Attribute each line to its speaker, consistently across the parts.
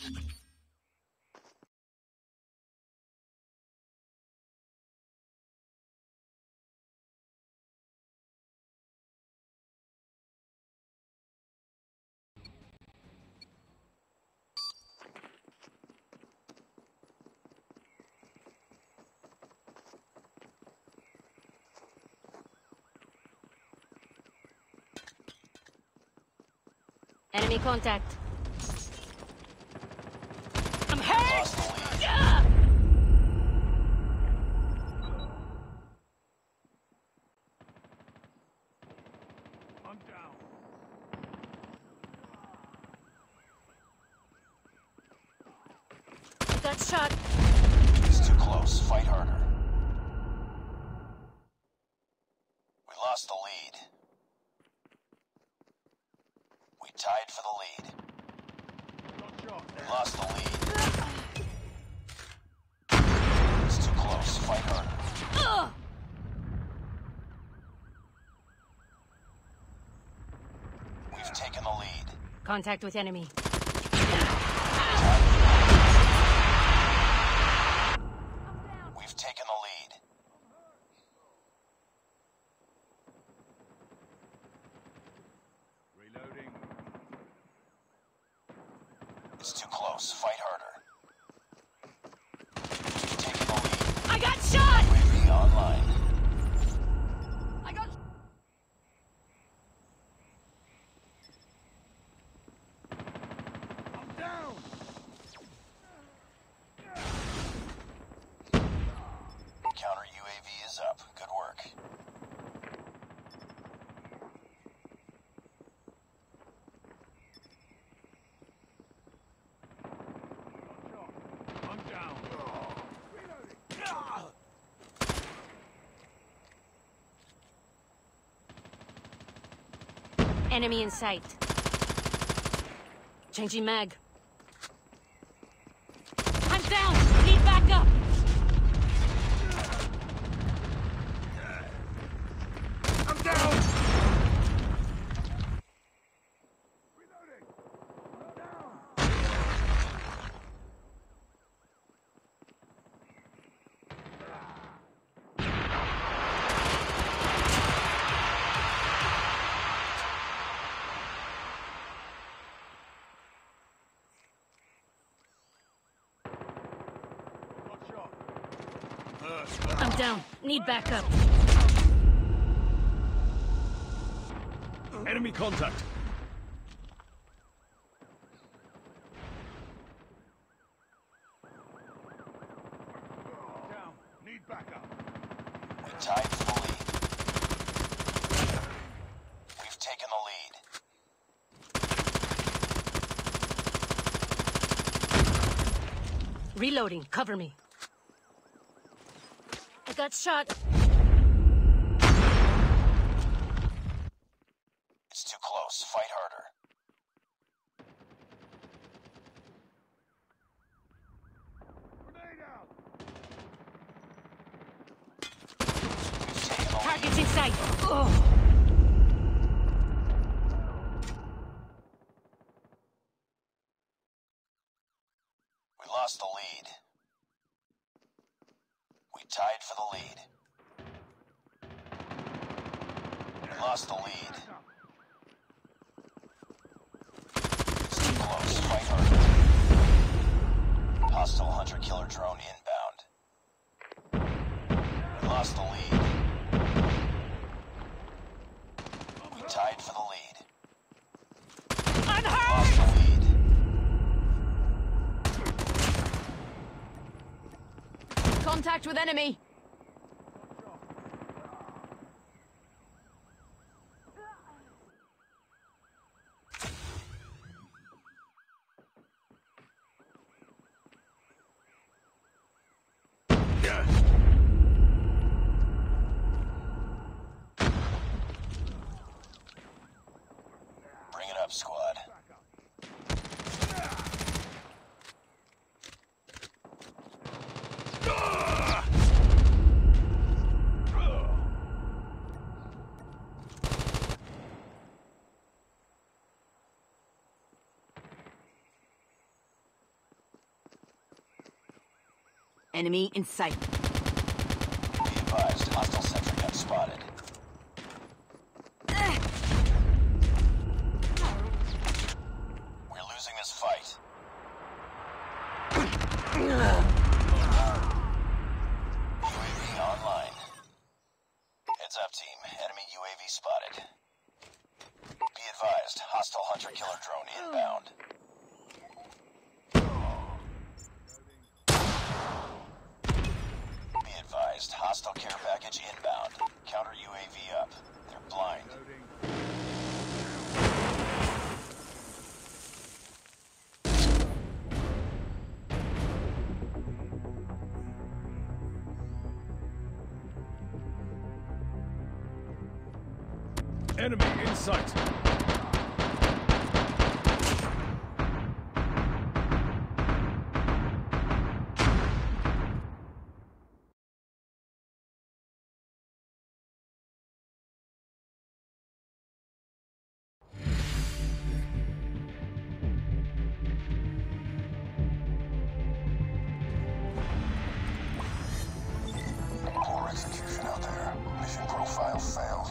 Speaker 1: Enemy contact. I'm hurt!
Speaker 2: I'm down.
Speaker 1: I got shot.
Speaker 3: It's too close. Fight harder. We lost the lead. We tied for the lead.
Speaker 2: Got shot.
Speaker 3: We lost the lead. It's too close. Fight harder. We've taken the lead.
Speaker 1: Contact with enemy.
Speaker 3: We've taken the lead.
Speaker 2: Reloading.
Speaker 3: It's too close. Fight harder. We've taken the lead.
Speaker 1: I got shot!
Speaker 3: UAV online.
Speaker 1: I got...
Speaker 2: I'm down.
Speaker 3: Counter UAV is up. Good work.
Speaker 2: Got shot. I'm down. Reloading.
Speaker 1: Enemy in sight. Changing mag. I'm down! Need backup!
Speaker 2: I'm down. Reloading. I'm down. Got shot.
Speaker 1: I'm down. Need backup.
Speaker 2: Enemy contact. Down. Need backup.
Speaker 3: We tied for the lead. We've taken the lead.
Speaker 1: Reloading. Cover me. I got shot.
Speaker 3: It's too close. Fight harder.
Speaker 2: Grenade out.
Speaker 3: We've taken the lead.
Speaker 1: Target's in sight. Oh.
Speaker 3: We lost the lead. We tied for the lead. We lost the lead. It's too close. Fight harder. Hostile hunter-killer drone inbound. We lost the lead. We tied for the lead.
Speaker 1: I'm
Speaker 3: We
Speaker 1: hurt!
Speaker 3: lost the lead.
Speaker 1: Contact with enemy.
Speaker 3: Bring it up, squad.
Speaker 1: Enemy in sight.
Speaker 3: Be advised, hostile sentry gun spotted. We're losing this fight. UAV online. Heads up, team. Enemy UAV spotted. Be advised, hostile hunter-killer drone inbound. Be advised, hostile care package inbound. Counter UAV up. They're blind.
Speaker 2: Enemy in sight.
Speaker 3: Poor execution out there. Mission profile failed.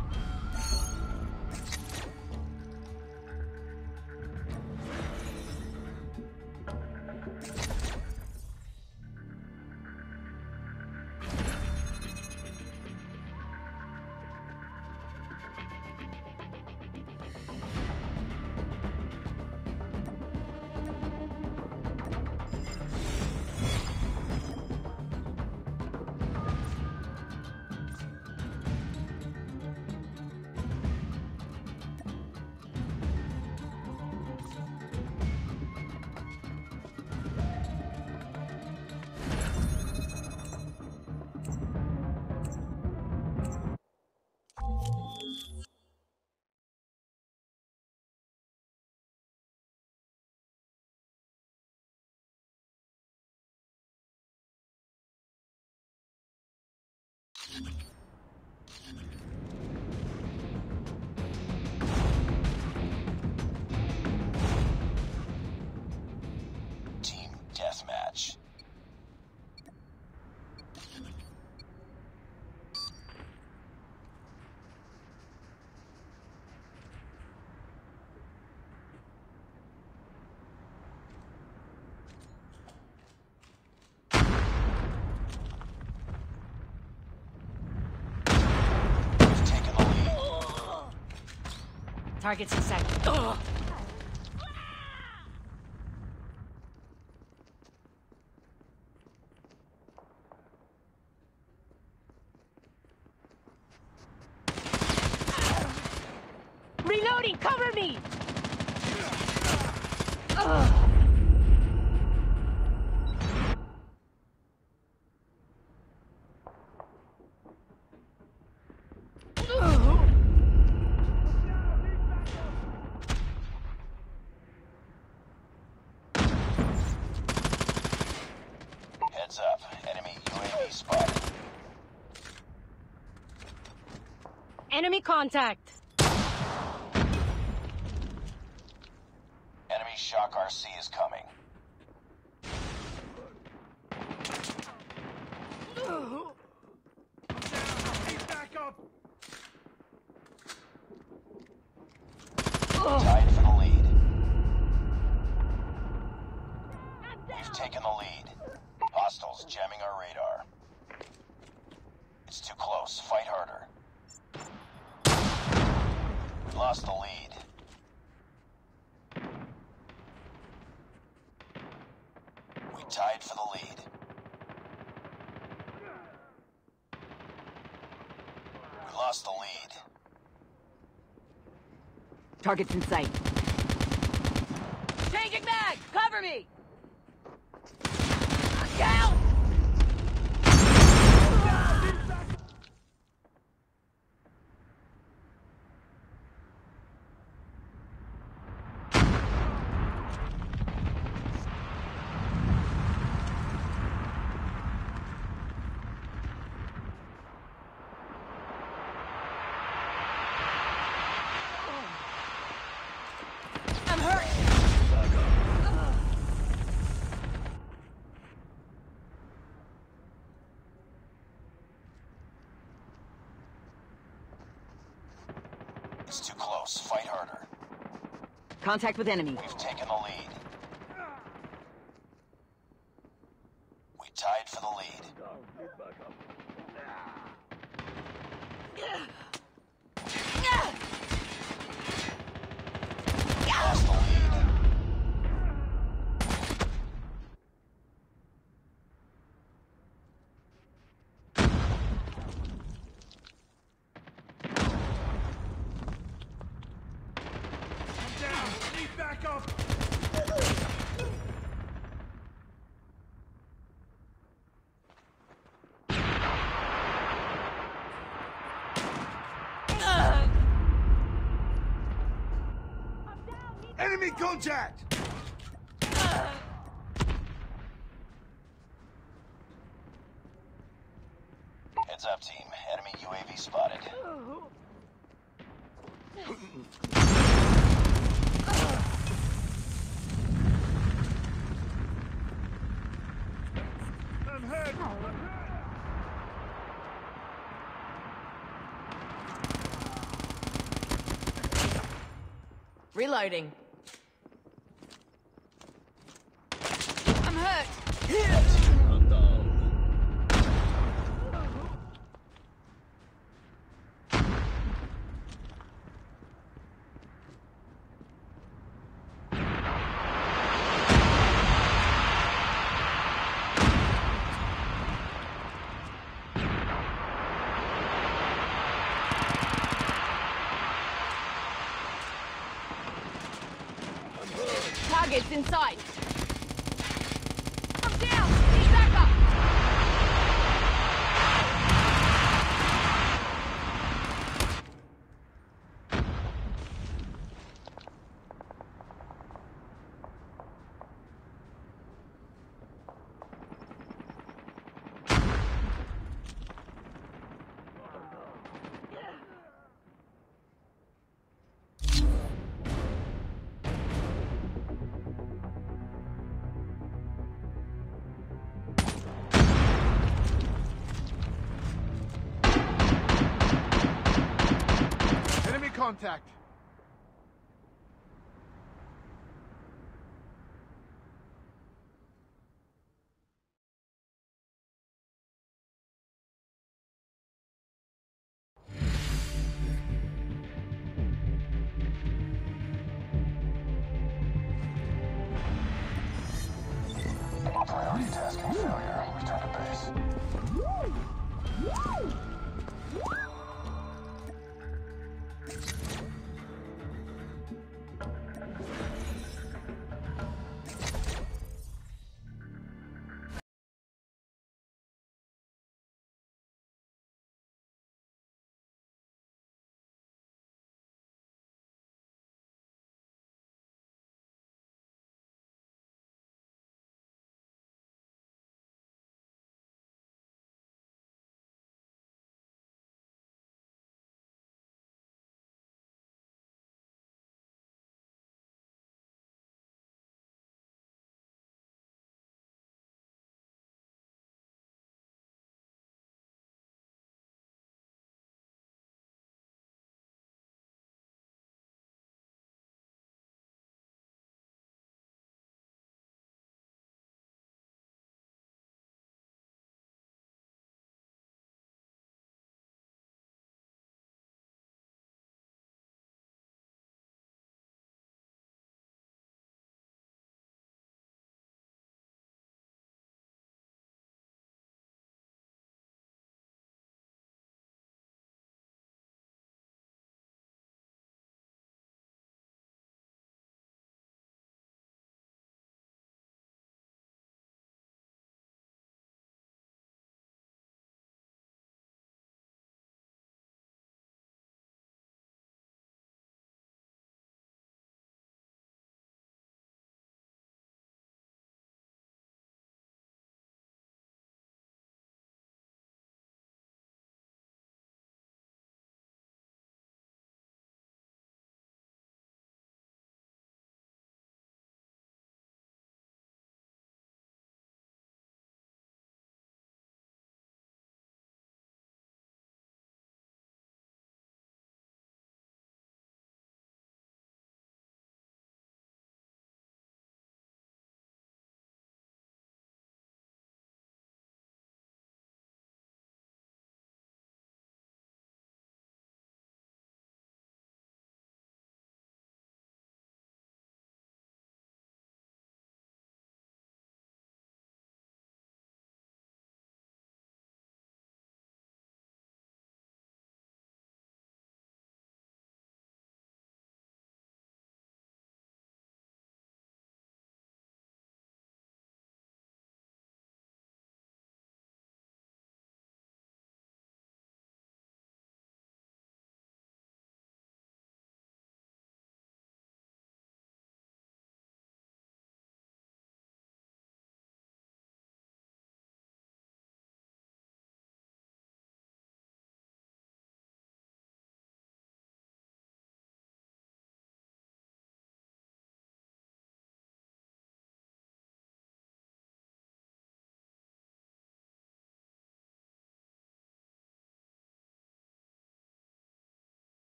Speaker 3: Team deathmatch. We've taken the lead.
Speaker 1: Targets in sight. Ugh. Reloading! Cover me! Ugh. Ugh.
Speaker 3: Heads up. Enemy UAV spotted.
Speaker 1: Enemy contact!
Speaker 3: Enemy Shock RC is coming.
Speaker 2: Need backup.
Speaker 3: Tied for the lead. We've taken the lead. Hostiles jamming our radar. It's too close. Fight harder. We lost the lead. We tied for the lead. We lost the lead.
Speaker 1: Targets in sight. Changing mag! Cover me! Down! I'm hurt!
Speaker 3: It's too close. Fight harder.
Speaker 1: Contact with enemy.
Speaker 3: We've taken the lead. We tied for the lead. Lost the lead.
Speaker 2: I'm down. Need backup. Enemy contact!
Speaker 3: Heads up, team. Enemy UAV spotted.
Speaker 2: I'm hurt.
Speaker 1: Reloading. I'm hurt. Targets in sight. I'm down. Need backup.
Speaker 2: Enemy contact.
Speaker 3: Priority tasking failure. Return to base.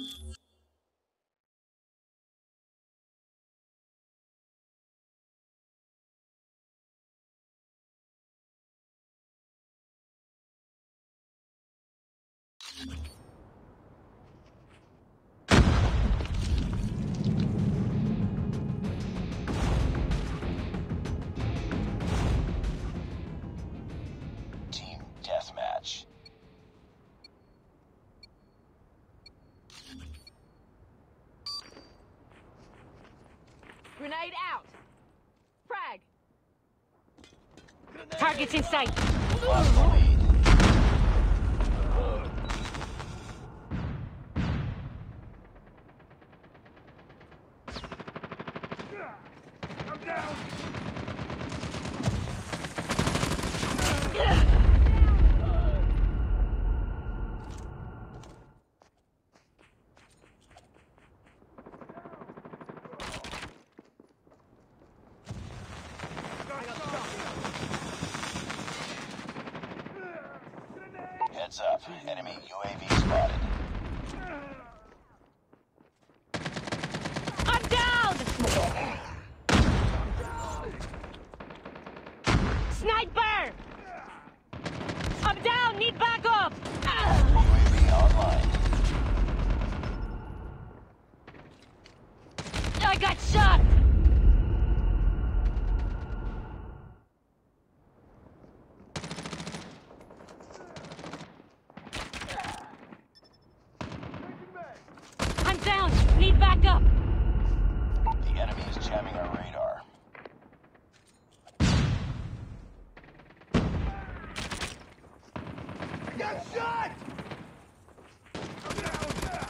Speaker 3: Team deathmatch.
Speaker 1: Grenade out. Frag.
Speaker 4: Targets in sight.
Speaker 3: Lost the lead.
Speaker 2: I'm down.
Speaker 3: Heads up. Enemy UAV spotted.
Speaker 4: I'm down! Sniper! I'm down! Need backup!
Speaker 3: UAV online.
Speaker 4: I got shot! I'm down! Need backup!
Speaker 3: The enemy is jamming our radar.
Speaker 2: Got shot! I'm down.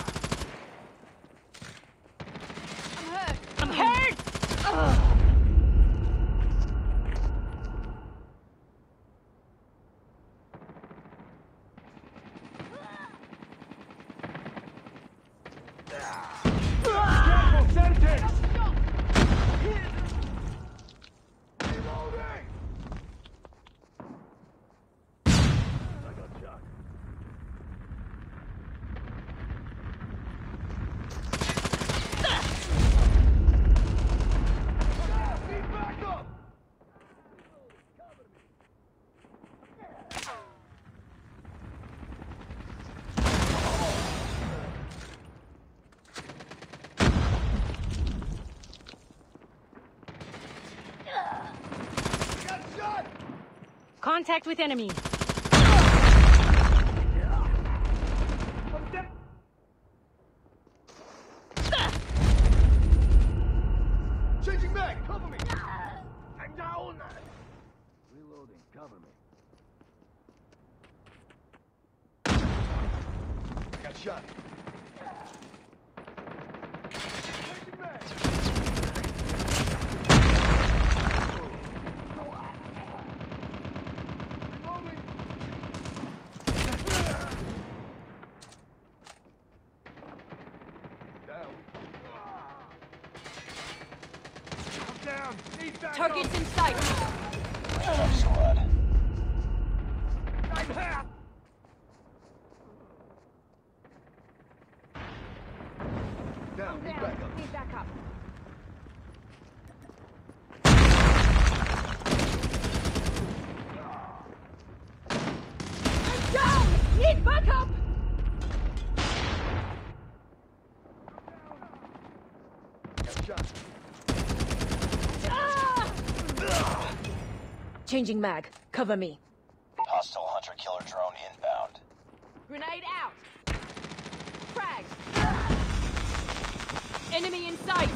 Speaker 1: I'm hurt.
Speaker 4: I'm hurt! Ugh.
Speaker 2: Careful, Sentex! Reloading! I got shot. Need backup! Got shot!
Speaker 4: Contact with enemy.
Speaker 2: I'm dead. Changing back! Cover me! I'm down! Reloading, cover me. Got shot. Changing back! Reloading! Down. I'm down! Need backup!
Speaker 1: Targets in sight.
Speaker 3: Backup squad.
Speaker 2: I'm half! Down, need backup.
Speaker 1: Need backup. I'm down. Need backup.
Speaker 2: Got shot.
Speaker 1: Ah! Changing mag. Cover me.
Speaker 3: Hostile hunter-killer drone inbound.
Speaker 1: Grenade out. Frag. Enemy in sight.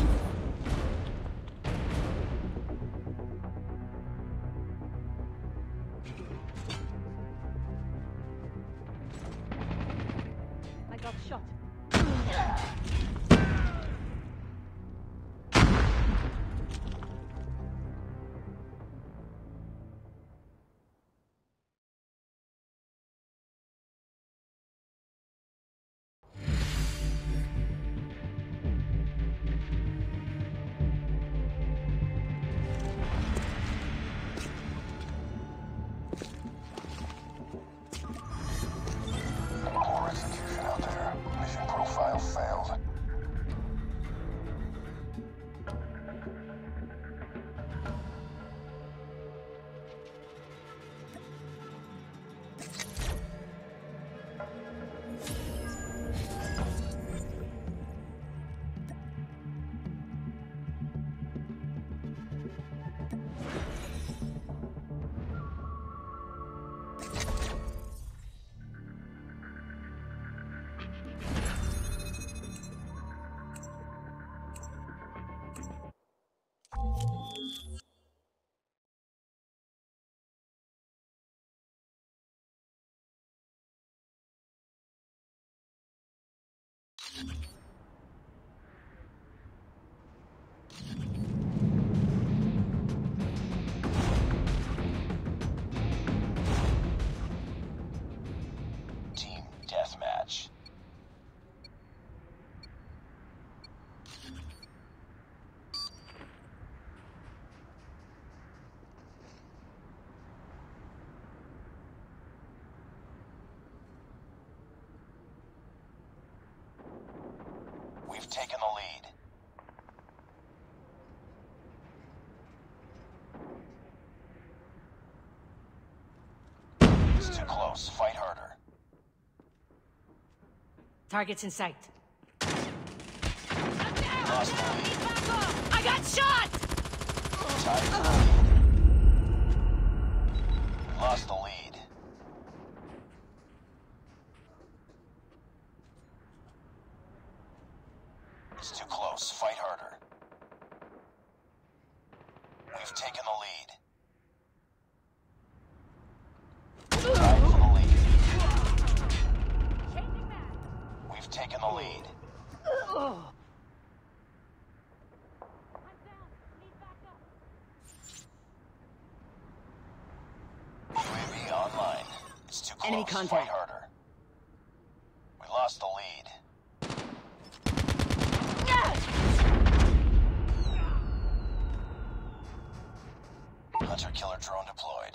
Speaker 1: I got shot.
Speaker 3: Poor execution out there. Mission profile taken the lead. It's too close. Fight harder.
Speaker 4: Target's in sight.
Speaker 3: Lost the lead.
Speaker 4: I got shot!
Speaker 3: Tied for the lead. We lost the lead. It's too close. Fight harder. We've taken the lead. Tied for the lead. We've taken the lead. UAV online. It's too close.
Speaker 1: Enemy contact.
Speaker 3: Fight harder. We lost the lead. Hunter-killer drone deployed.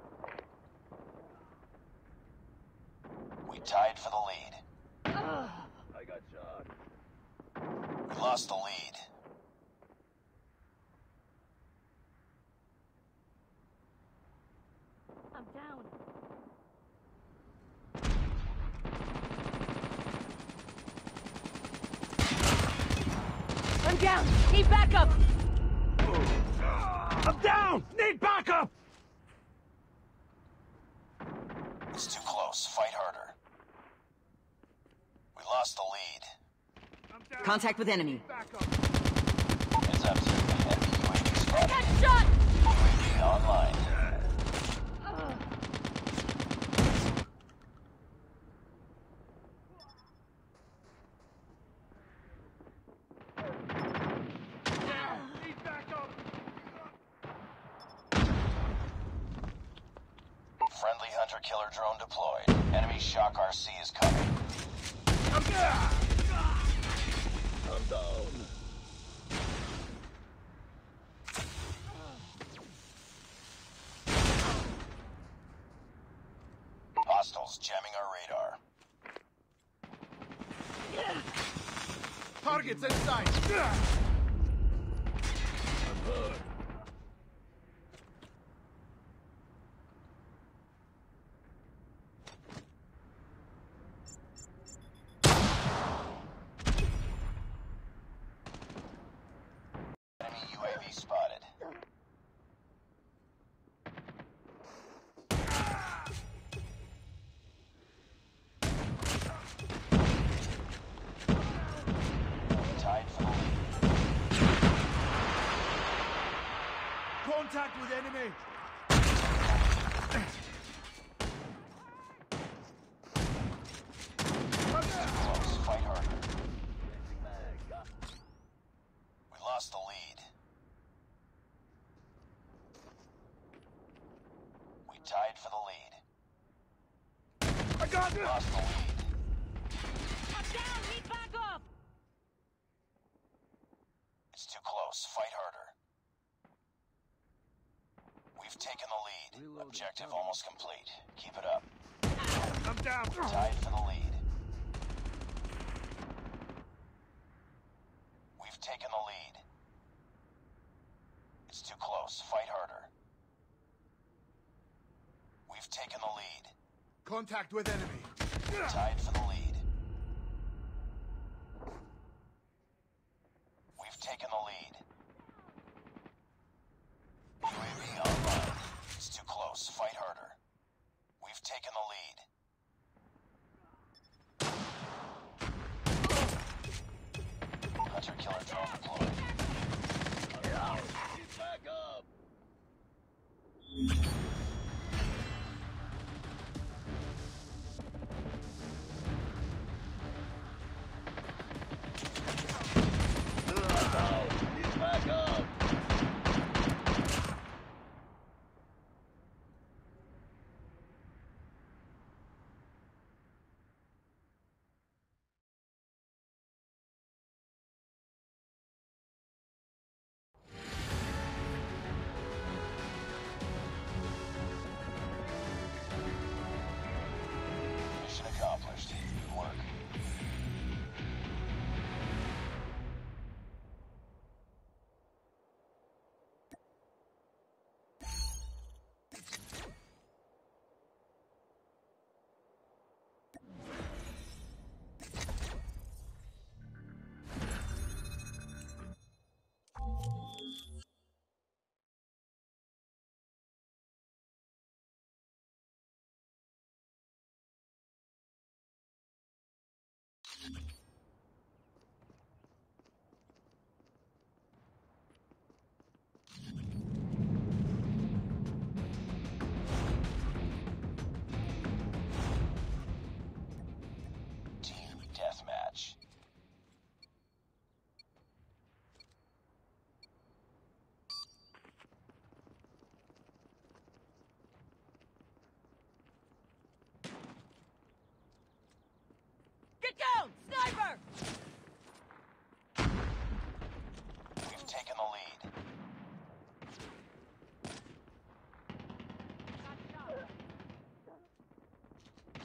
Speaker 3: We tied for the lead.
Speaker 2: I got shot.
Speaker 3: We lost the lead.
Speaker 4: I'm down.
Speaker 1: I'm down. Need backup.
Speaker 2: I'm down! Need backup!
Speaker 3: It's too close. Fight harder. We lost the lead.
Speaker 2: I'm down!
Speaker 1: Contact with enemy.
Speaker 2: Backup!
Speaker 3: Heads up, team. Enemy UAV spotted.
Speaker 1: Got shot.
Speaker 3: UAV online.
Speaker 2: Need backup!
Speaker 3: Friendly hunter-killer drone deployed. Enemy Shock RC is coming.
Speaker 2: I'm down! I'm down.
Speaker 3: Hostiles jamming our radar.
Speaker 2: Target's in sight! I'm hurt.
Speaker 3: Enemy UAV spotted. Tied for the lead.
Speaker 2: Contact with enemy!
Speaker 3: Close. Fight harder. We lost the lead. We tied for the lead.
Speaker 2: I got it!
Speaker 3: Lost the lead.
Speaker 4: I'm down! Need backup!
Speaker 3: It's too close. Fight harder. We've taken the lead.
Speaker 2: Reloading.
Speaker 3: Objective almost complete. Keep it up.
Speaker 2: I'm down!
Speaker 3: Tied for the lead. We've taken the lead. It's too close. Fight harder. We've taken the lead.
Speaker 2: Contact with enemy!
Speaker 3: Tied for the lead. We've taken the lead. UAV online. It's too close. Fight harder. We've taken the lead. Hunter-killer drone deployed.
Speaker 2: Back up!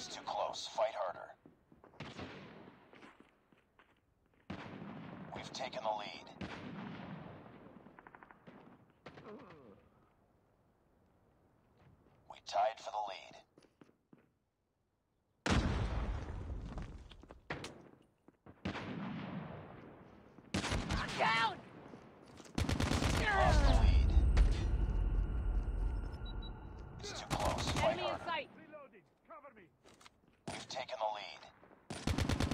Speaker 3: It's too close. Fight harder. We've taken the lead. We tied for the lead.
Speaker 4: Down!
Speaker 3: Lost the lead. It's too close. Fight
Speaker 4: Enemy in
Speaker 3: harder.
Speaker 4: sight!
Speaker 2: Reloading. Cover me.
Speaker 3: We've taken the lead.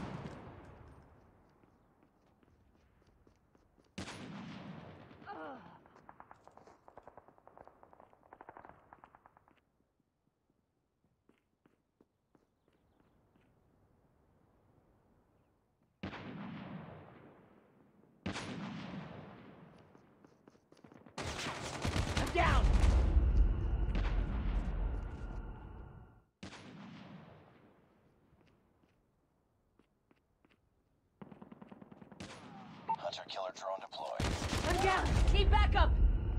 Speaker 4: I'm down!
Speaker 3: Hunter-killer drone deployed.
Speaker 4: I'm down! Need backup!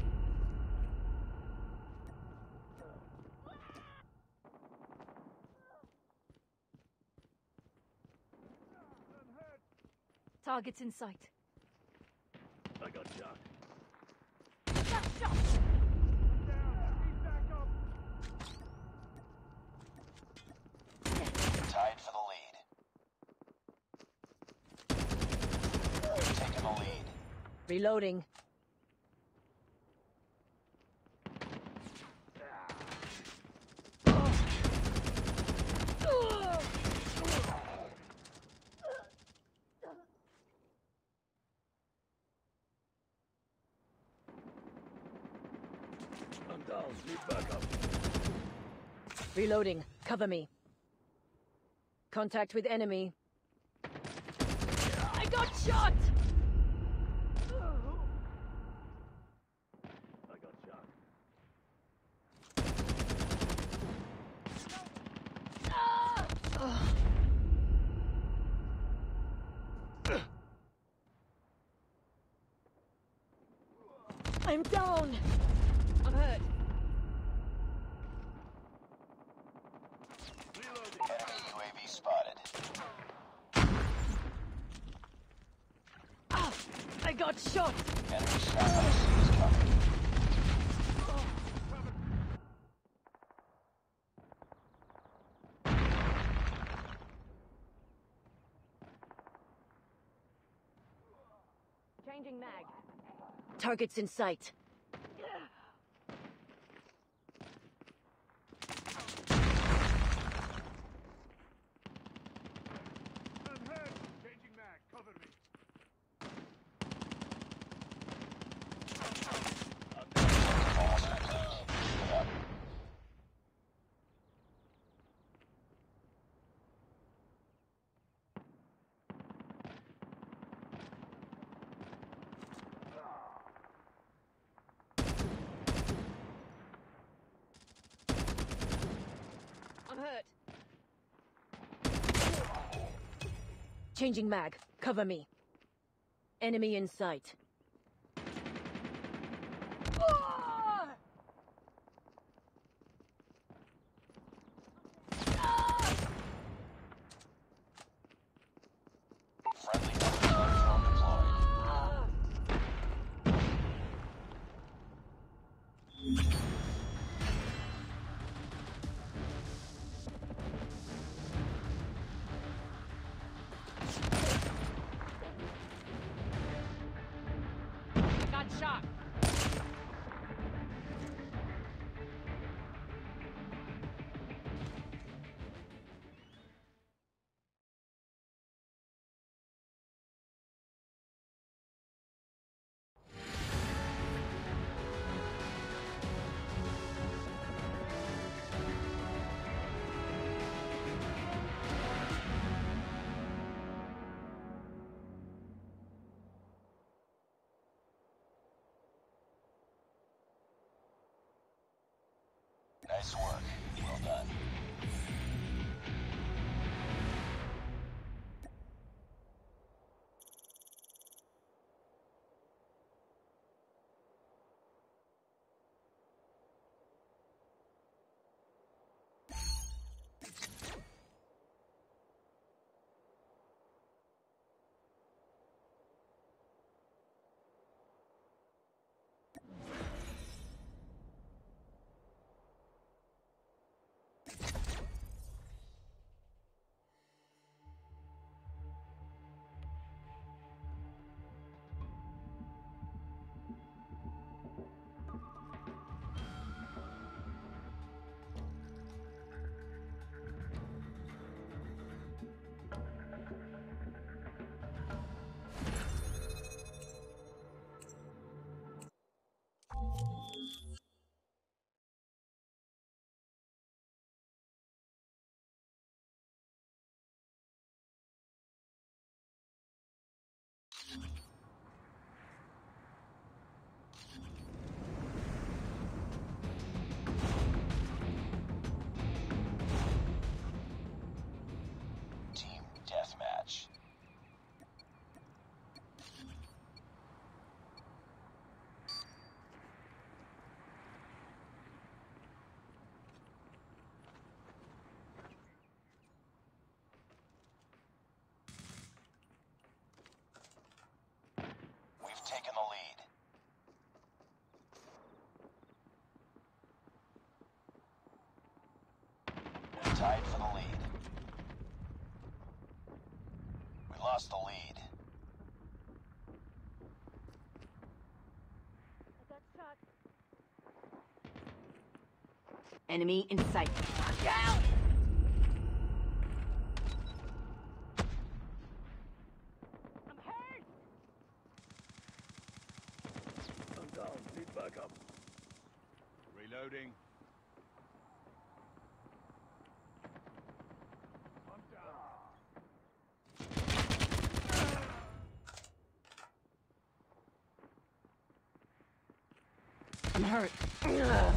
Speaker 4: Targets in sight.
Speaker 2: I got shot.
Speaker 4: Got shot!
Speaker 2: Down. Need backup.
Speaker 3: Tied for the lead. We've taken the lead.
Speaker 4: Reloading.
Speaker 2: I'm down. Need backup.
Speaker 4: Reloading. Cover me. Contact with enemy. I got shot!
Speaker 2: I got shot.
Speaker 4: I'm down! I'm hurt.
Speaker 2: Reloading.
Speaker 3: Enemy UAV spotted.
Speaker 4: Ah! I got shot!
Speaker 3: Enemy Shadow is coming.
Speaker 4: Changing mag. Targets in sight.
Speaker 2: I'm hurt. Changing mag. Cover me.
Speaker 3: Almost complete. Keep it up.
Speaker 4: I'm hurt. Changing mag. Cover me. Enemy in sight. Ah! Ah!
Speaker 3: Friendly hunter-killer drone deployed.
Speaker 4: Ah! Got shot.
Speaker 3: Nice work. Well done. Team deathmatch. We've taken the lead. We tied for the lead. We lost the lead.
Speaker 4: I got shot.
Speaker 1: Enemy in sight.
Speaker 4: Down! I'm hurt!
Speaker 2: I'm down. Need backup.
Speaker 5: Reloading.
Speaker 2: I'm down.
Speaker 1: I'm hurt.
Speaker 2: I'm down.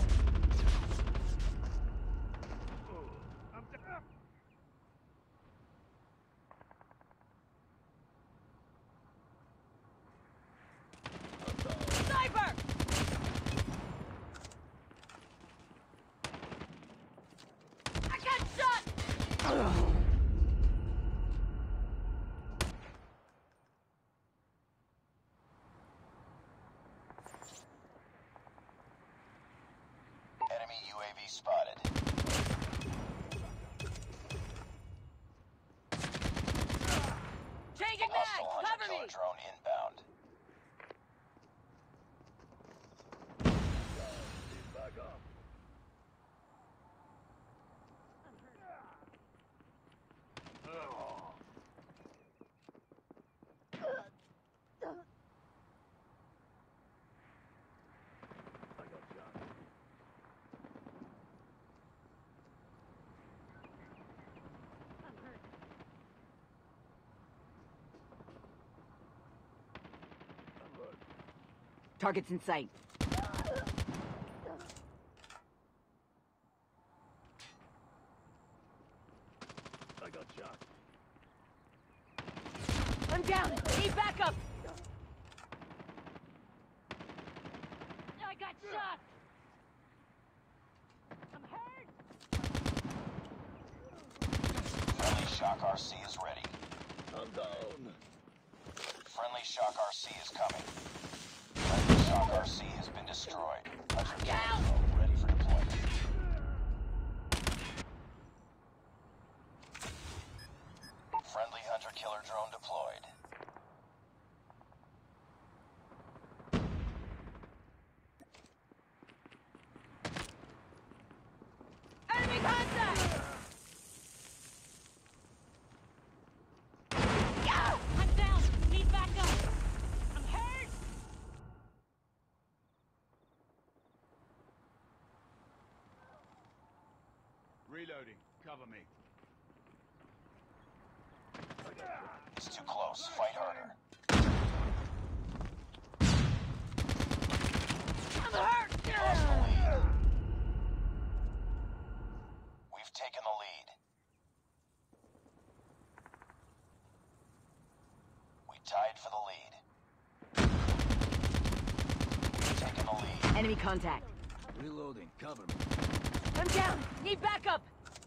Speaker 1: Sniper!
Speaker 4: I got shot!
Speaker 3: Enemy UAV spotted.
Speaker 1: Changing
Speaker 3: Hostile
Speaker 1: mag!
Speaker 3: hunter
Speaker 1: Cover
Speaker 3: killer
Speaker 1: me!
Speaker 3: drone inbound.
Speaker 2: Need backup. I got shot.
Speaker 4: I'm hurt.
Speaker 2: I'm hurt.
Speaker 1: Targets in sight.
Speaker 2: I got shot.
Speaker 1: I'm down! Need backup!
Speaker 4: I got shot! I'm hurt!
Speaker 3: Friendly Shock RC is ready.
Speaker 2: I'm down.
Speaker 3: Friendly Shock RC is coming. Friendly Shock RC has been destroyed. Hunter killer drone ready for deployment. Friendly hunter killer drone deployed.
Speaker 1: Enemy contact!
Speaker 4: I'm down! Need backup! I'm hurt!
Speaker 5: Reloading. Cover me.
Speaker 3: It's too close. Fight harder.
Speaker 1: I'm hurt!
Speaker 3: We lost the lead. We've taken the lead. We tied for the lead. We've taken the lead.
Speaker 1: Enemy contact.
Speaker 2: Reloading. Cover me.
Speaker 1: I'm down! Need backup!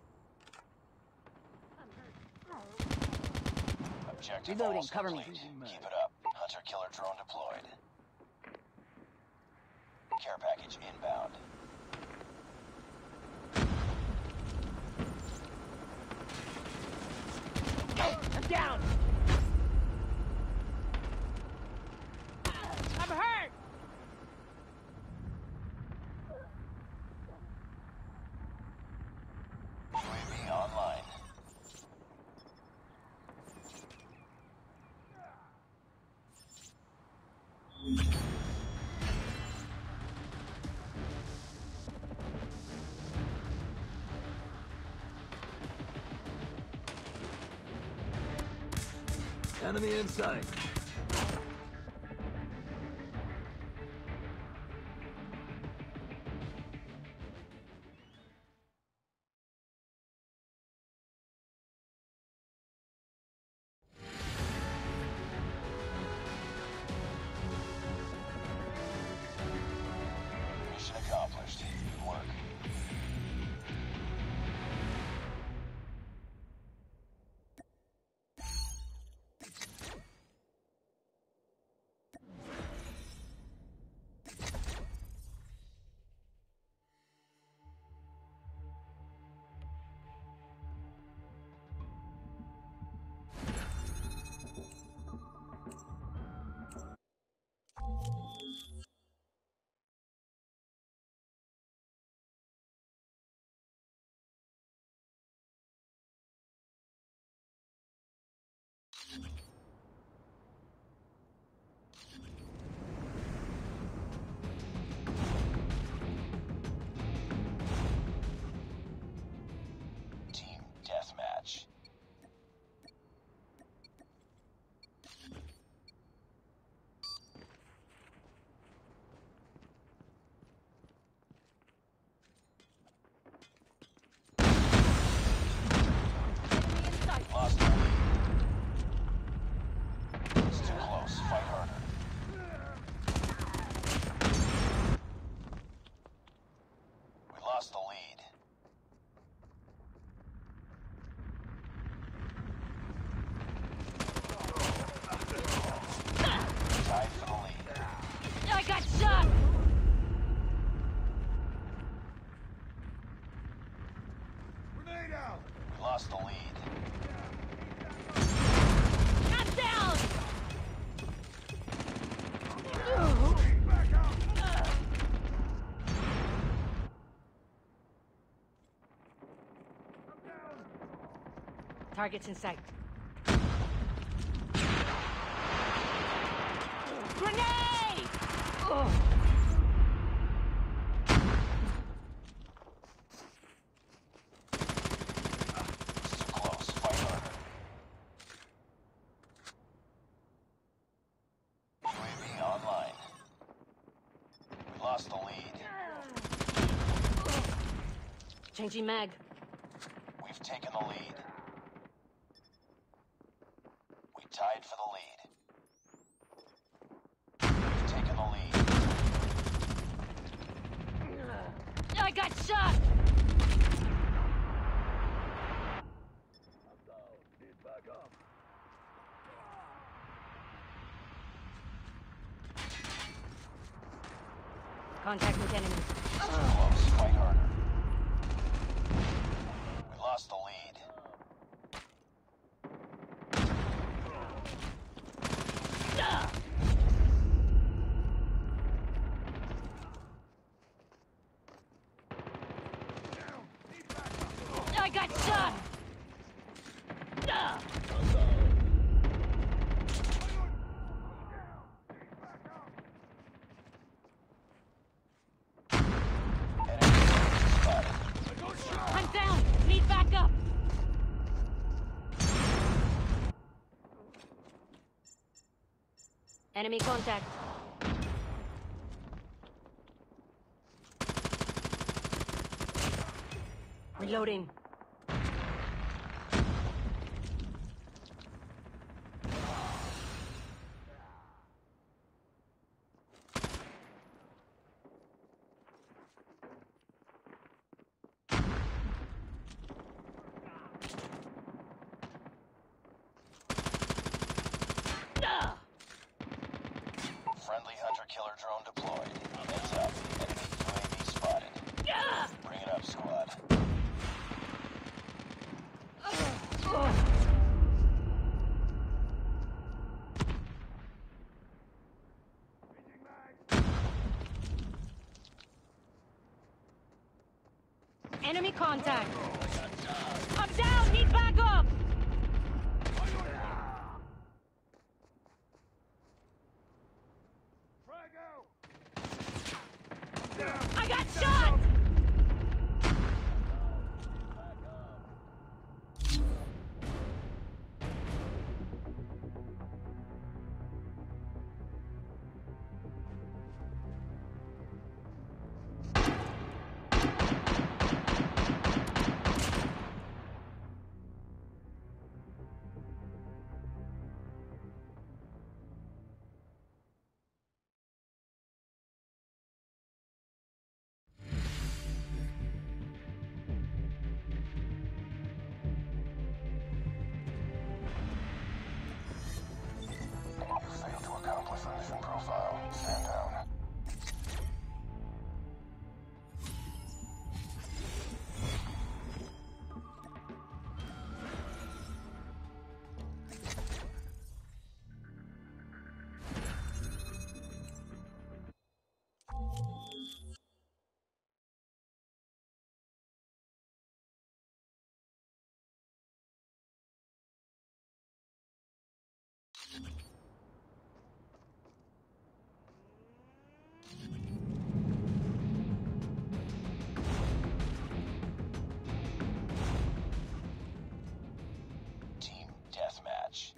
Speaker 3: Objective
Speaker 1: Reloading,
Speaker 3: almost
Speaker 1: cover me.
Speaker 3: complete. Keep it up. Hunter killer drone deployed. Care package inbound.
Speaker 1: I'm down!
Speaker 4: I'm hurt!
Speaker 3: UAV online.
Speaker 2: Enemy in sight.
Speaker 3: lost the lead.
Speaker 1: I'm down!
Speaker 4: Targets in sight.
Speaker 1: Grenade!
Speaker 3: It's too close. Fight harder. UAV online. We lost the lead.
Speaker 4: Changing mag.
Speaker 3: We've taken the lead. We tied for the lead. We've taken the lead.
Speaker 1: I got shot!
Speaker 2: I'm down. Need back up.
Speaker 4: Contact with enemy.
Speaker 3: It's too close. Fight harder. We lost the lead.
Speaker 1: I got shot!
Speaker 3: Enemy spotted.
Speaker 1: I'm down! Need backup!
Speaker 4: Enemy contact. Reloading.
Speaker 3: Friendly hunter-killer drone deployed. Heads up. Enemy UAV spotted. Bring it up, squad.
Speaker 4: Enemy contact.
Speaker 1: I'm down! Need backup! I got shot!
Speaker 3: You failed to accomplish the mission profile. Stand down. Team deathmatch.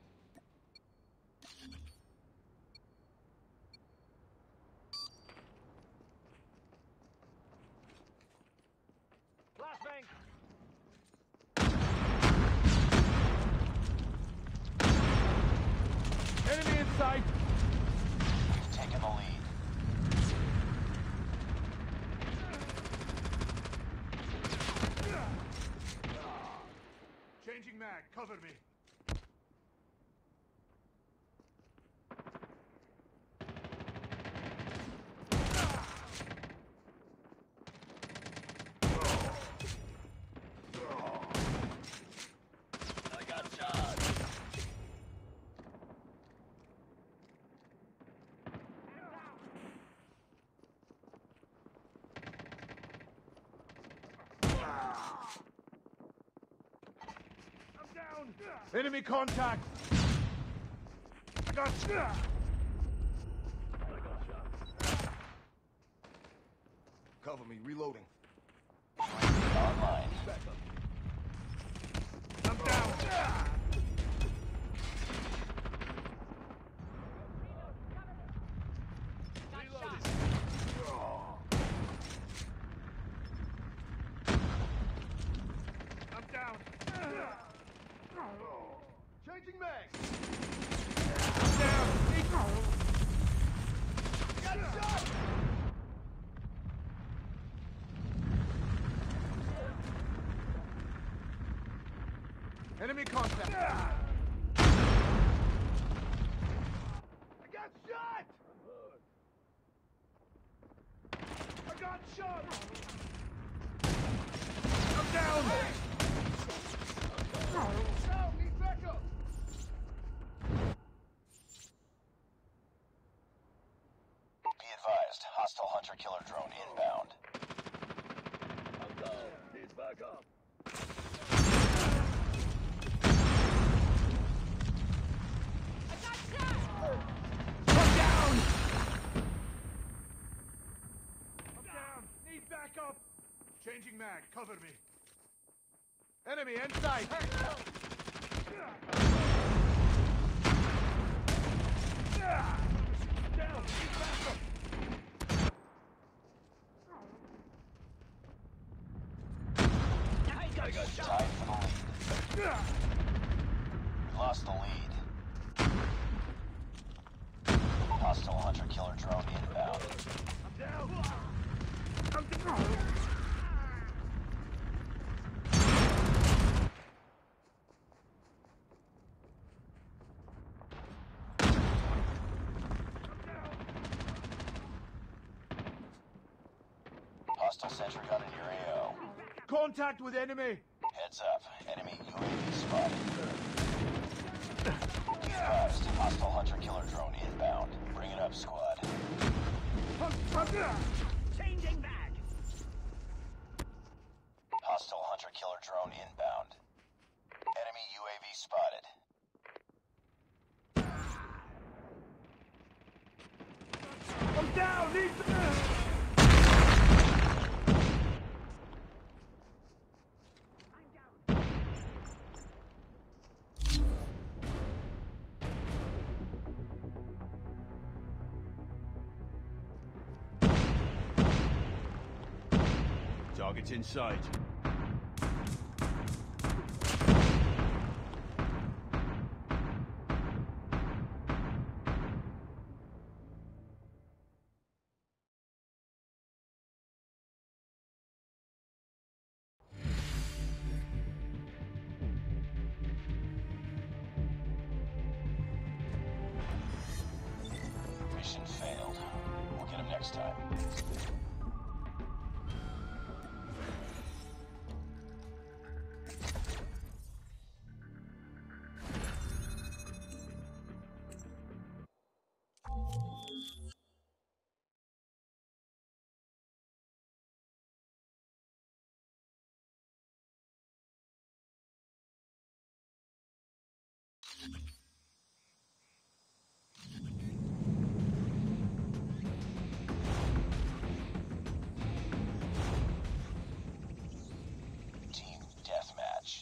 Speaker 2: Flashbang. Enemy in sight.
Speaker 3: We've taken the lead.
Speaker 5: Changing mag. Cover me. Enemy contact! I got shot!
Speaker 2: Cover me, reloading.
Speaker 3: Online.
Speaker 5: I'm down! I'm down!
Speaker 2: Changing mag! Got shot!
Speaker 5: Enemy contact!
Speaker 2: I got shot! I got shot!
Speaker 5: I'm down!
Speaker 2: Down, need backup!
Speaker 3: Be advised, hostile hunter-killer drone inbound.
Speaker 2: I'm down, need backup!
Speaker 1: I got shot!
Speaker 5: I'm down! I'm down! Need backup! Changing mag, cover me. Enemy inside!
Speaker 2: Down, need backup! I got shot!
Speaker 3: Tied for the lead. We lost the lead. Hostile hunter-killer drone inbound.
Speaker 2: I'm down!
Speaker 5: I'm down!
Speaker 3: Hostile sentry gun in your AO.
Speaker 5: Contact with enemy!
Speaker 3: Heads up. Enemy UAV spotted. Be advised, hostile hunter-killer drone inbound. Bring it up, squad.
Speaker 1: Changing mag!
Speaker 3: Hostile hunter-killer drone inbound. Enemy UAV spotted.
Speaker 5: I'm down! Need Target's in sight.
Speaker 3: Mission failed. We'll get him next time. Team deathmatch.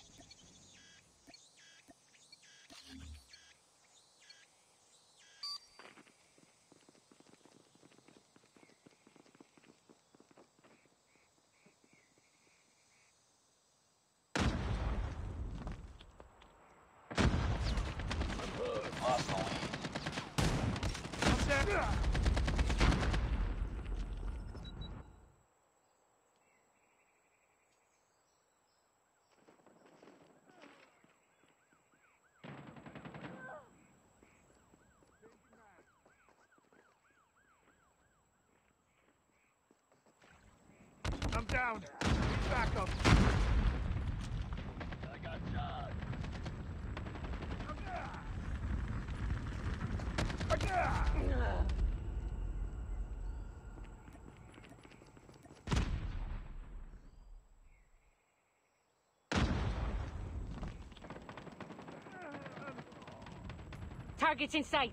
Speaker 3: Lost the lead.
Speaker 5: I'm down! I'm down! Need backup!
Speaker 2: I got shot!
Speaker 4: Targets in sight.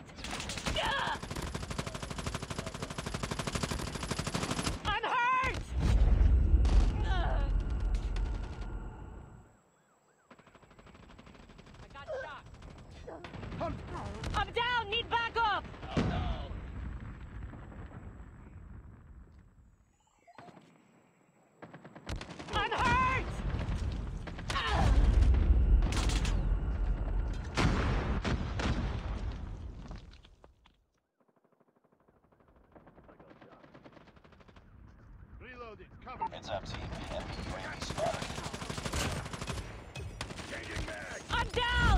Speaker 4: I'm hurt! I got shot. I'm down! Need backup! I'm hurt!
Speaker 5: Reloading. Cover me.
Speaker 3: Heads up, team. Enemy UAV spotted.
Speaker 2: Changing mag.
Speaker 4: I'm down!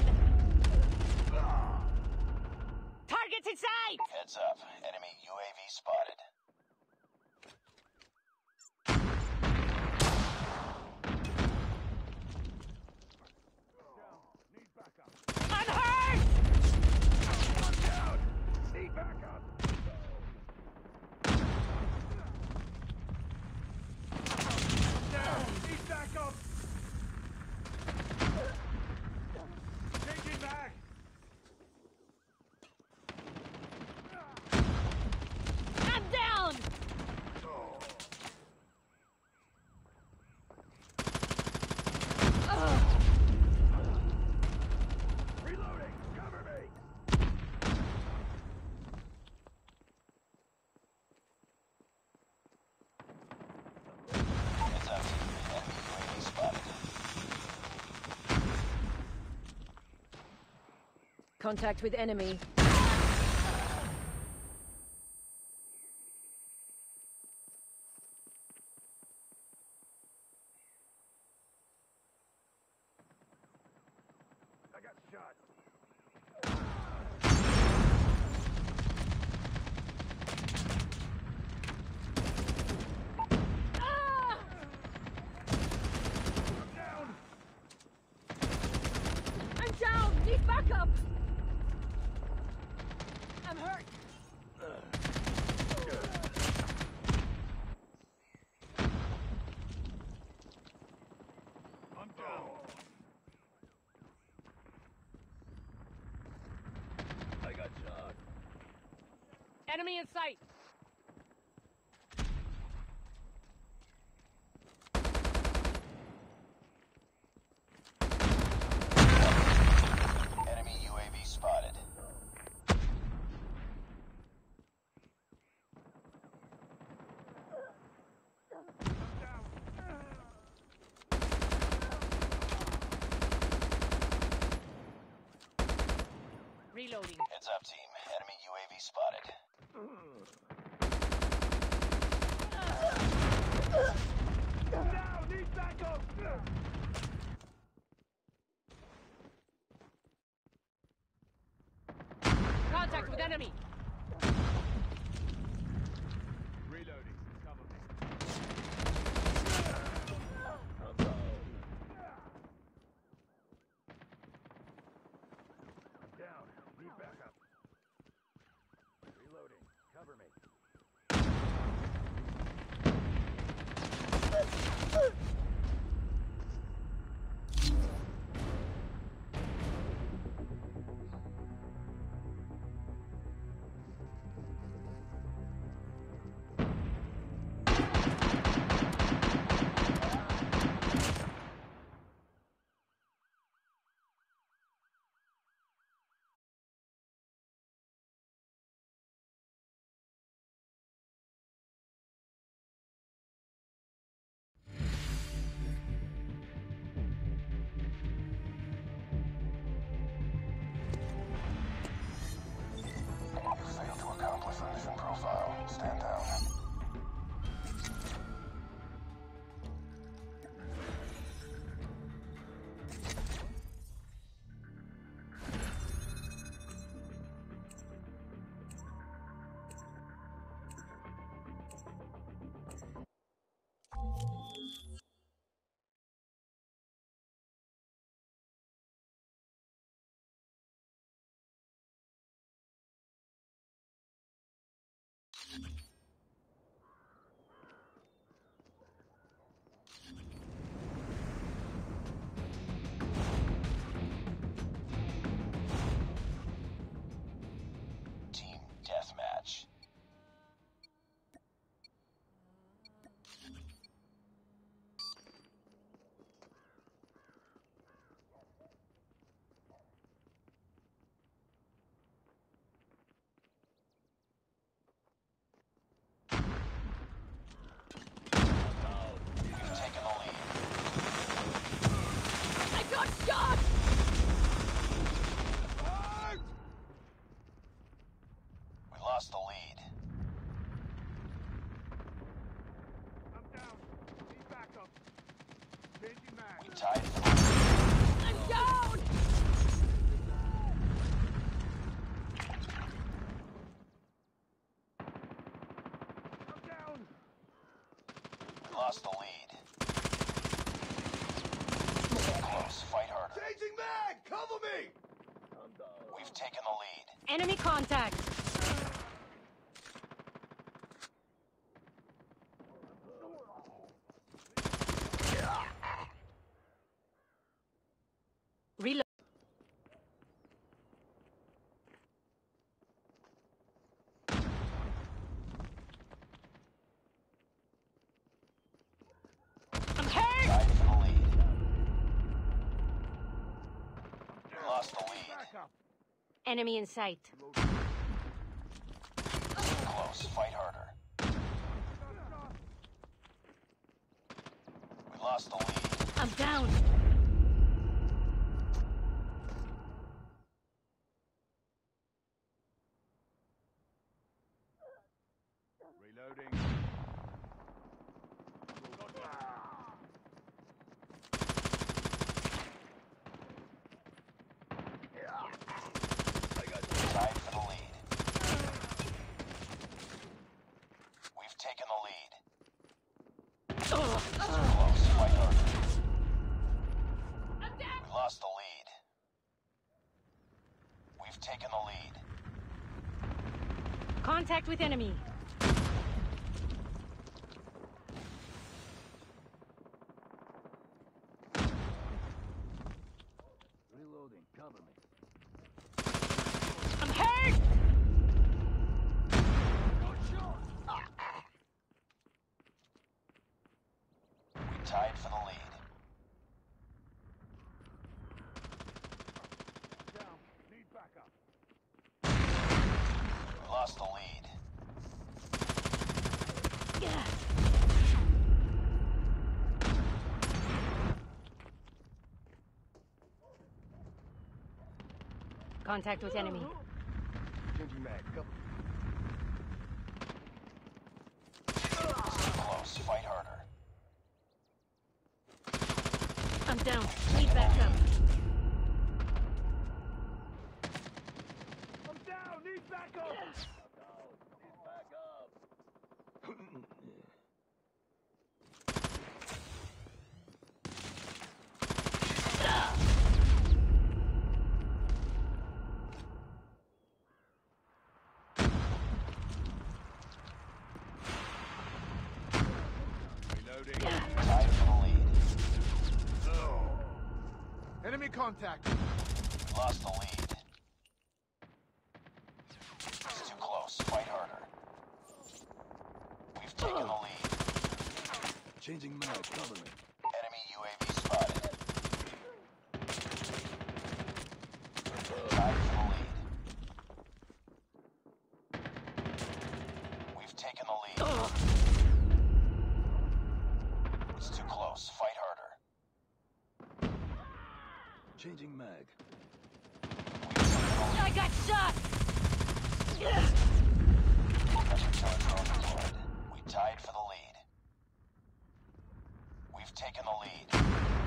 Speaker 4: Targets in sight!
Speaker 3: Heads up. Enemy UAV spotted.
Speaker 5: Need backup.
Speaker 4: I'm hurt!
Speaker 2: I'm down. Need backup.
Speaker 5: Down. Need backup. Changing mag.
Speaker 4: I'm down!
Speaker 2: Reloading. Cover me.
Speaker 3: Heads up, team. Enemy UAV spotted.
Speaker 4: Contact with enemy.
Speaker 2: I got shot.
Speaker 4: Ah!
Speaker 2: I'm down.
Speaker 4: I'm down! Need backup! I'm hurt!
Speaker 5: I'm down.
Speaker 2: I got shot.
Speaker 4: Enemy in sight!
Speaker 3: Enemy UAV spotted.
Speaker 5: I'm down.
Speaker 4: Reloading.
Speaker 3: Heads up, team. Enemy UAV spotted.
Speaker 5: Down. Need backup.
Speaker 4: Contact with enemy!
Speaker 5: Reloading. Cover me.
Speaker 2: I'm down. I'm down. Need backup. Reloading. Cover me.
Speaker 3: taken the lead.
Speaker 4: Enemy contact. Reload. I'm hurt.
Speaker 3: Tied for the lead. We lost the lead.
Speaker 5: Back up.
Speaker 4: Enemy in sight.
Speaker 3: Close. Fight harder. We lost the lead.
Speaker 4: I'm down.
Speaker 5: Reloading.
Speaker 3: Tied for the lead. We've taken the lead.
Speaker 4: Ugh.
Speaker 3: Close. Fight harder. We lost the lead. We've taken the lead.
Speaker 4: Contact with enemy.
Speaker 2: Reloading. Cover me.
Speaker 4: I'm hurt.
Speaker 3: We tied for the lead.
Speaker 5: Down. Need backup.
Speaker 3: We lost the lead.
Speaker 4: Yeah. Contact with enemy.
Speaker 2: Changing mag. Cover me.
Speaker 3: Close. Fight harder.
Speaker 4: I'm down. Need backup.
Speaker 5: I'm down. Need backup. Reloading.
Speaker 3: Tied for the lead.
Speaker 5: Enemy contact.
Speaker 3: Lost the lead. It's too close. Fight harder. We've taken the lead.
Speaker 2: Changing mag. Cover me.
Speaker 3: Enemy UAV spotted. Tied for the lead. We've taken the lead.
Speaker 4: Ugh.
Speaker 3: It's too close. Fight harder.
Speaker 2: Changing mag.
Speaker 4: I got shot.
Speaker 3: Pressure charge drone deployed. We tied for the lead. We've taken the lead.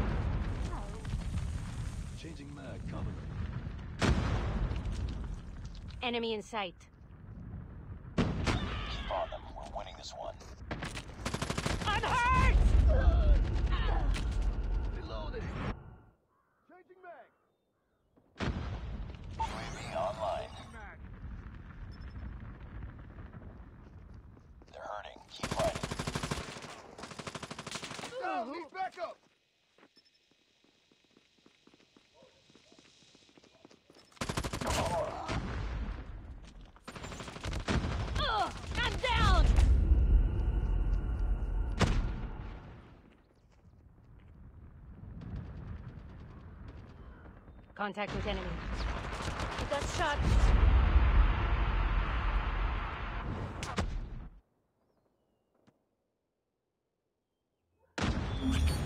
Speaker 2: Changing mag. Cover me.
Speaker 4: Enemy in sight.
Speaker 3: Keep on them. We're winning this one.
Speaker 4: I'm hurt.
Speaker 2: Reloading.
Speaker 5: Changing mag.
Speaker 3: UAV online.
Speaker 5: Mag.
Speaker 3: They're hurting. Keep fighting.
Speaker 5: Down. Need backup.
Speaker 4: Ugh. I'm down. Contact with enemy. I got shot.